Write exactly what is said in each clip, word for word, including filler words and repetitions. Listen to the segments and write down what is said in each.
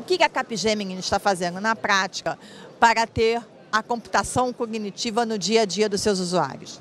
que a Capgemini está fazendo na prática para ter a computação cognitiva no dia a dia dos seus usuários?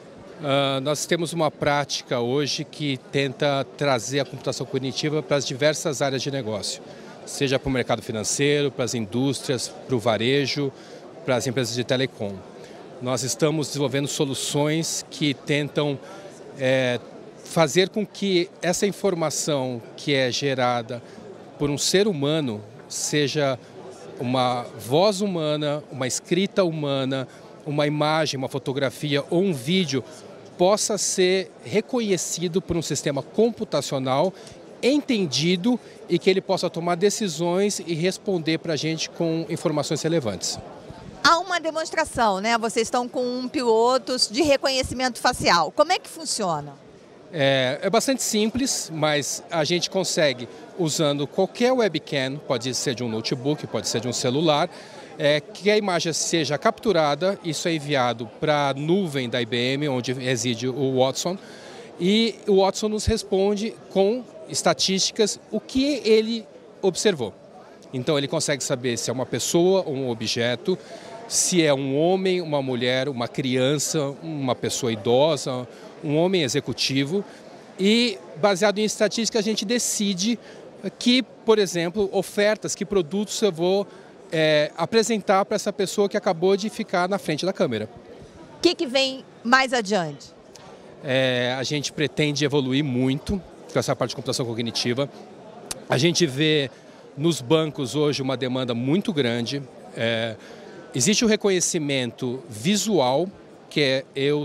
Uh, nós temos uma prática hoje que tenta trazer a computação cognitiva para as diversas áreas de negócio, seja para o mercado financeiro, para as indústrias, para o varejo, para as empresas de telecom. Nós estamos desenvolvendo soluções que tentam é, fazer com que essa informação que é gerada por um ser humano seja uma voz humana, uma escrita humana, uma imagem, uma fotografia ou um vídeo possa ser reconhecido por um sistema computacional, entendido e que ele possa tomar decisões e responder para a gente com informações relevantes. Há uma demonstração, né? Vocês estão com um pilotos de reconhecimento facial. Como é que funciona? É, é bastante simples, mas a gente consegue, usando qualquer webcam, pode ser de um notebook, pode ser de um celular, é, que a imagem seja capturada, isso é enviado para a nuvem da I B M, onde reside o Watson, e o Watson nos responde com estatísticas o que ele observou. Então ele consegue saber se é uma pessoa ou um objeto, se é um homem, uma mulher, uma criança, uma pessoa idosa, um homem executivo, e baseado em estatística a gente decide que, por exemplo, ofertas, que produtos eu vou é, apresentar para essa pessoa que acabou de ficar na frente da câmera. O que, que vem mais adiante? É, a gente pretende evoluir muito com essa parte de computação cognitiva. A gente vê nos bancos hoje uma demanda muito grande. É, existe o reconhecimento visual, que é eu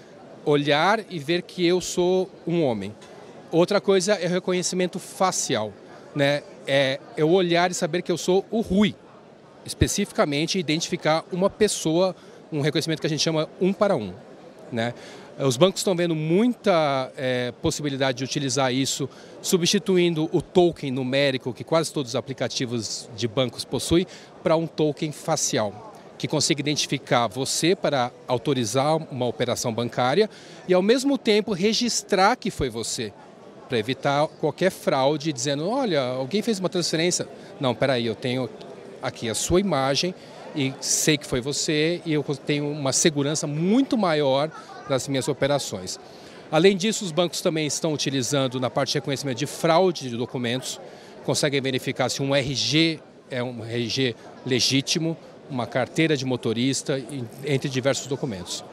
olhar e ver que eu sou um homem. Outra coisa é o reconhecimento facial, né? É eu olhar e saber que eu sou o Rui, especificamente identificar uma pessoa, um reconhecimento que a gente chama um para um, né? Os bancos estão vendo muita é, possibilidade de utilizar isso, substituindo o token numérico que quase todos os aplicativos de bancos possuem, para um token facial, que consiga identificar você para autorizar uma operação bancária e, ao mesmo tempo, registrar que foi você, para evitar qualquer fraude, dizendo, olha, alguém fez uma transferência. Não, peraí, eu tenho aqui a sua imagem e sei que foi você e eu tenho uma segurança muito maior das minhas operações. Além disso, os bancos também estão utilizando na parte de reconhecimento de fraude de documentos, conseguem verificar se um R G é um R G legítimo, uma carteira de motorista, entre diversos documentos.